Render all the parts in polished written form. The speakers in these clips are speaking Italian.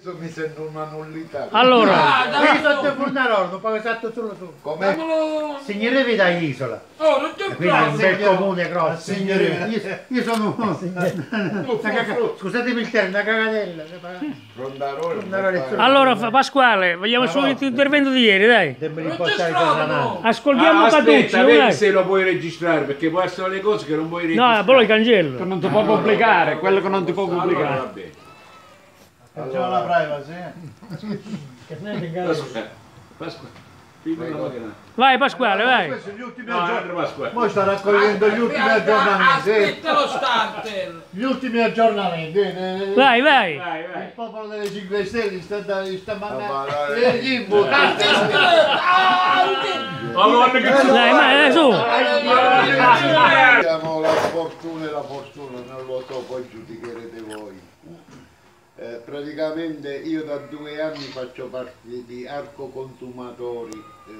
Mi sento una nullità. Allora, Qui sotto il Fornarolo, poi esatto solo tu. Come? Signorevi da Isola. Oh, non ti Quindi è un bel signor- comune grosso. Io sono scusatemi il termine, una cagatella. allora Pasquale, vogliamo solo il tuo intervento di ieri, dai. Devo riportare cosa mano. Ascoltiamo Catucci, aspetta, vedi dai. se lo puoi registrare, perché può essere le cose che non puoi registrare. No, però il cancello. Non ti può pubblicare, quello che non ti può Allora pubblicare. va bene. Facciamo la privacy. Pasqua, prima la macchina. Vai Pasquale, vai. Questi sono gli ultimi No, aggiornamenti. Andrea Pasqua. Poi sta raccogliendo gli ultimi aggiornamenti. Aspetta lo starter. Gli ultimi aggiornamenti. Vai, vai. Vai, Il vai. popolo delle 5 Stelle sta mandando gli input. Allora, che Dai, vai, su. Abbiamo la fortuna e la fortuna, non lo so, poi giudicherete voi. Praticamente io da 2 anni faccio parte di Arco Consumatori,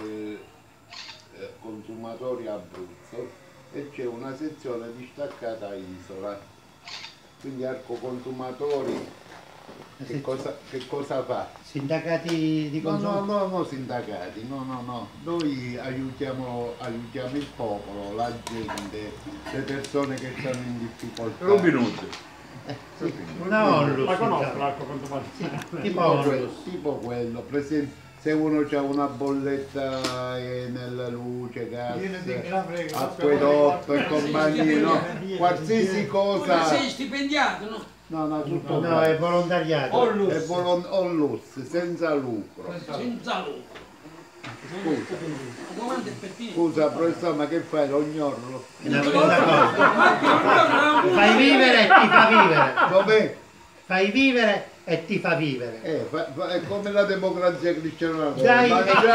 Consumatori Abruzzo, e c'è una sezione distaccata a Isola. Quindi Arco Consumatori che cosa fa? Sindacati di consumo. No, sindacati, no. Noi aiutiamo il popolo, la gente, le persone che stanno in difficoltà. un minuto. Una onlus. La conosco l'acqua quanto fa. Tipo quello, per esempio, se uno ha una bolletta nella luce, gas, acquedotto e compagnia, no? Qualsiasi cosa. Sei stipendiato, no? No, tutto No, è volontariato. Onlus, senza lucro. Senza lucro. Scusa. La domanda è per te. Scusa, professore, ma che fai? L'ognorlo? È una bella cosa. Fai vivere e ti fa vivere. Com'è? Fai vivere e ti fa vivere. È come la democrazia cristiana. Dai,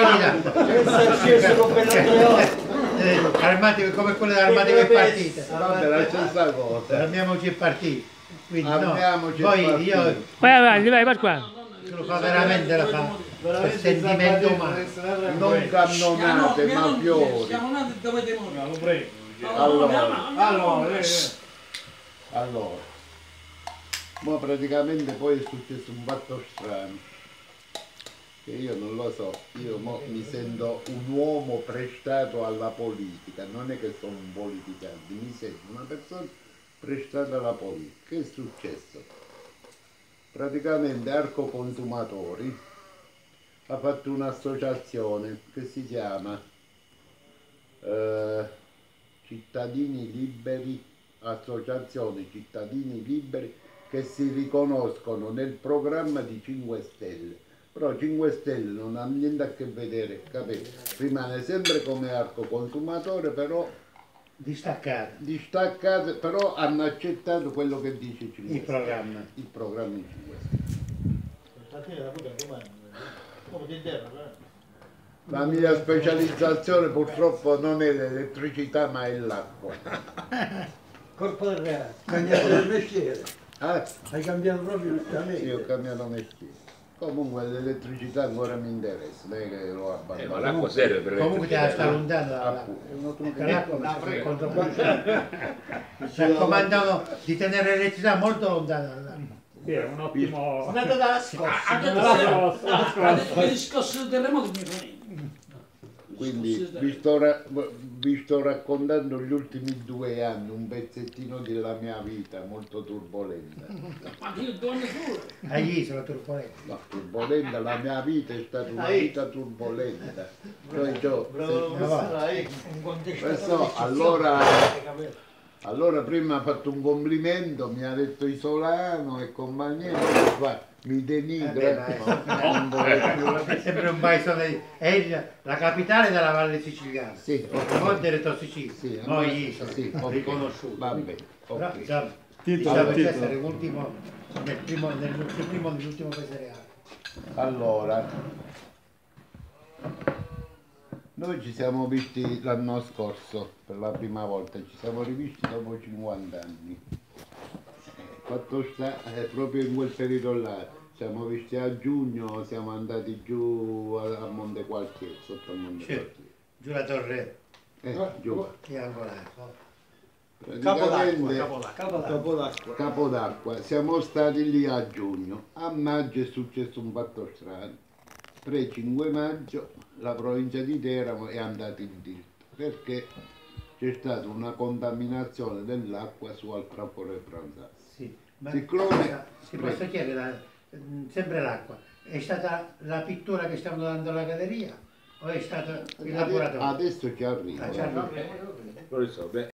armati come quelle armate che partite. Vabbè, la stessa cosa. Fermiamoci il partito. Quindi no. Armiamoci il Poi partito. io Vai avanti, vai Pasquale. lo fa veramente la fa per sentimento umano. Non cannonate, mafiosi. Siamo nati e dovete morire. Lo prego. Allora, ma praticamente poi è successo un fatto strano, che io non lo so, io mi sento un uomo prestato alla politica, non è che sono un politicante, mi sento una persona prestata alla politica. Che è successo? Praticamente Arco Consumatori ha fatto un'associazione che si chiama Cittadini Liberi, Associazione Cittadini Liberi, che si riconoscono nel programma di 5 Stelle. Però 5 Stelle non ha niente a che vedere, capito? Rimane sempre come Arco Consumatore, però distaccate, però hanno accettato quello che dice 5 Il programma. Il programma di 5 Stelle. La mia specializzazione purtroppo non è l'elettricità, ma è l'acqua. Corpo del reato, cambiato il mestiere. Ah, Hai cambiato proprio il sì, ho cambiato mestiere. Comunque l'elettricità ancora mi interessa, non è che l'ho Ma abbandonato. l'acqua serve per Comunque ti sta l'elettricità. lontano l'acqua Mi ci raccomandano di tenere l'elettricità molto lontana dall'acqua. Sì, è un ottimo... Anche il discorso del terremoto mi fa. Quindi vi sto raccontando gli ultimi 2 anni, un pezzettino della mia vita molto turbolenta. Ma io donne pure. Agli sono turbolenti. No, turbolenta, la mia vita è stata una vita turbolenta. Questo, allora prima ha fatto un complimento, mi ha detto isolano e compagnia, mi denigra. È sempre un paese, è la capitale della Valle Siciliana. Sì, Monte era Sicilia, sì, noi Isola, sì, ok. riconosciuto. Vabbè, Però ok. diciamo, Titolo, diciamo che titolo. essere l'ultimo, nell'ultimo paese reale. Allora, noi ci siamo visti l'anno scorso per la prima volta, ci siamo rivisti dopo 50 anni. Fatto sta, proprio in quel periodo là, siamo visti a giugno, siamo andati giù a Monte Quartiere, sotto a Monte Quartiere. Giù la torre Giù. triangolare. Praticamente Capodacqua. Capodacqua, siamo stati lì a giugno. A maggio è successo un fatto strano. Pre-5 maggio la provincia di Teramo è andata in tilt perché c'è stata una contaminazione dell'acqua su Altrapolo e Pranzano. Sì, ma Siccome- ti posso chiedere, sempre l'acqua, è stata la pittura che stiamo dando alla galleria o è stato il laboratorio? Adesso ci arrivo. Ah, ci arrivo. Non lo so, beh.